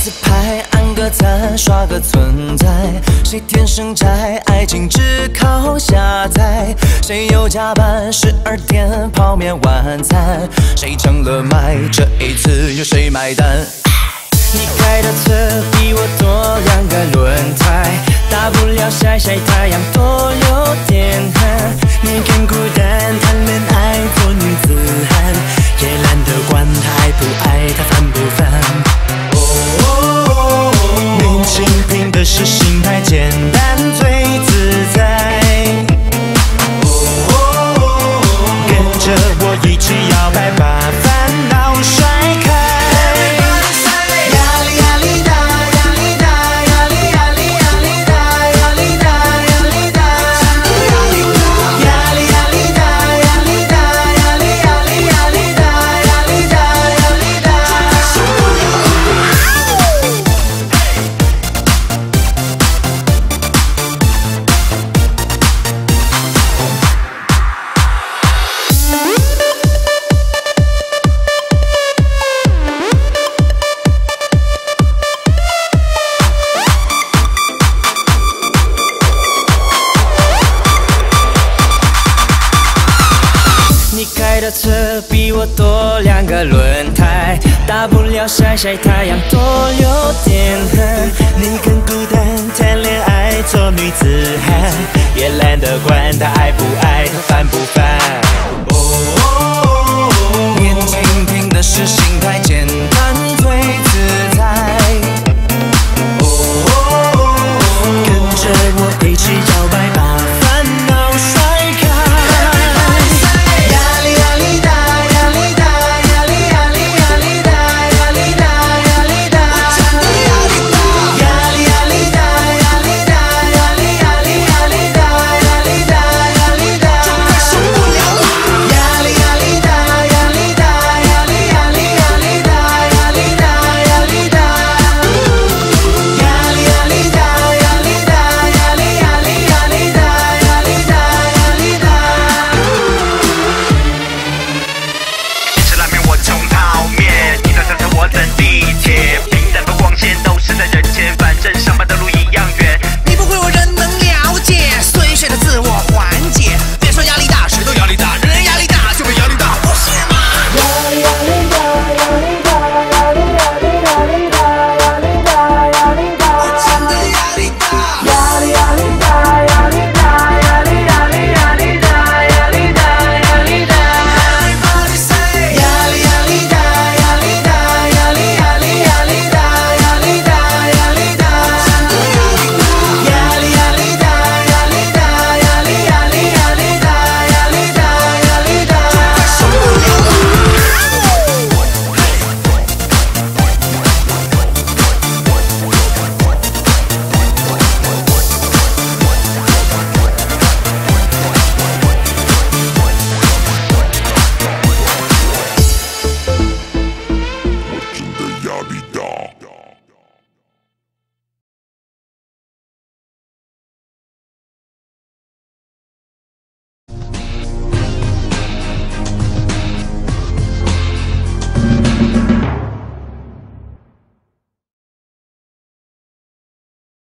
自拍，按个赞，刷个存在。谁天生宅，爱情只靠下载。谁又加班，12点泡面晚餐。谁成了麦，这一次由谁买单？你开的车比我多2个轮胎，大不了晒晒太阳，多流点汗。你更孤单，谈恋爱做女子汉，也懒得管他爱不爱，他烦不烦。年轻凭的是心态简单最自在，跟着我一起摇摆，把烦恼甩开。你开的车比我多2个轮胎，大不了晒晒太阳，多流点汗。你更孤单，谈恋爱做女子汉，也懒得管他爱不爱，他烦不烦。